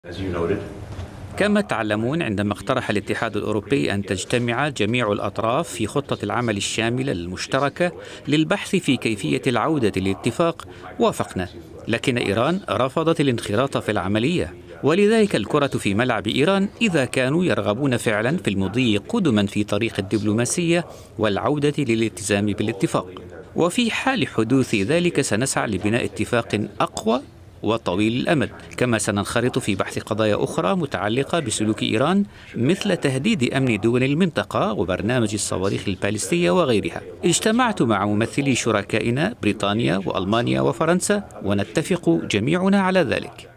كما تعلمون، عندما اقترح الاتحاد الأوروبي أن تجتمع جميع الأطراف في خطة العمل الشاملة المشتركة للبحث في كيفية العودة للاتفاق، وافقنا، لكن إيران رفضت الانخراط في العملية، ولذلك الكرة في ملعب إيران إذا كانوا يرغبون فعلا في المضي قدما في طريق الدبلوماسية والعودة للالتزام بالاتفاق. وفي حال حدوث ذلك سنسعى لبناء اتفاق أقوى وطويل الأمد، كما سننخرط في بحث قضايا أخرى متعلقة بسلوك إيران مثل تهديد أمن دول المنطقة وبرنامج الصواريخ البالستية وغيرها. اجتمعت مع ممثلي شركائنا بريطانيا وألمانيا وفرنسا، ونتفق جميعنا على ذلك.